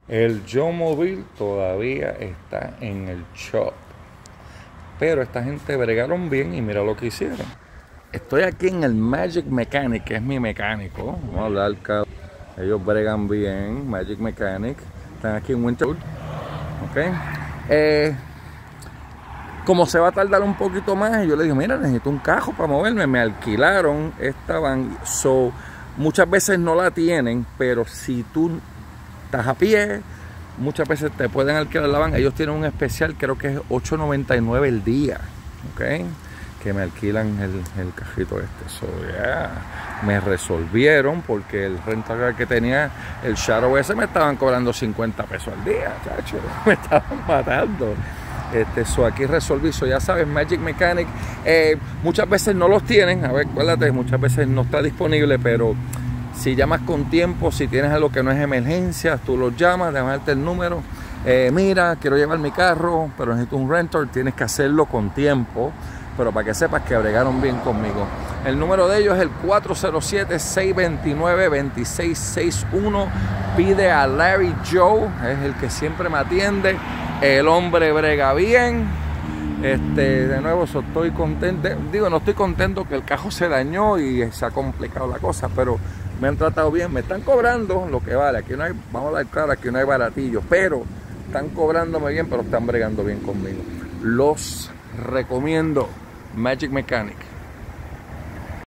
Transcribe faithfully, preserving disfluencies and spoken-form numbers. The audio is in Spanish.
El Yomobil todavía está en el shop. Pero esta gente bregaron bien y mira lo que hicieron. Estoy aquí en el Magic Mechanic, que es mi mecánico. Vamos a hablar, cabrón. Ellos bregan bien, Magic Mechanic. Están aquí en Winter. Ok. Eh, como se va a tardar un poquito más, yo le dije, mira, necesito un cajo para moverme. Me alquilaron esta van. So, muchas veces no la tienen, pero si tú estás a pie, muchas veces te pueden alquilar la van. Ellos tienen un especial, creo que es ocho noventa y nueve el día, ok, que me alquilan el, el cajito este. So, yeah. Me resolvieron porque el rental que tenía, el Shadow ese, me estaban cobrando cincuenta pesos al día, chacho. Me estaban matando. Este, so aquí resolví, so ya sabes, Magic Mechanic, eh, muchas veces no los tienen, a ver, acuérdate, muchas veces no está disponible, pero si llamas con tiempo, si tienes algo que no es emergencia, tú los llamas, déjame darte el número. Eh, mira, quiero llevar mi carro, pero necesito un rental. Tienes que hacerlo con tiempo, pero para que sepas que bregaron bien conmigo. El número de ellos es el cuatro cero siete, seis dos nueve, dos seis seis uno. Pide a Larry Joe, es el que siempre me atiende. El hombre brega bien. Este, de nuevo, so estoy contento. Digo, no estoy contento que el cajo se dañó y se ha complicado la cosa, pero me han tratado bien, me están cobrando lo que vale. Aquí no hay, vamos a dar claro, aquí no hay baratillo, pero están cobrándome bien, pero están bregando bien conmigo. Los recomiendo, Magic Mechanic.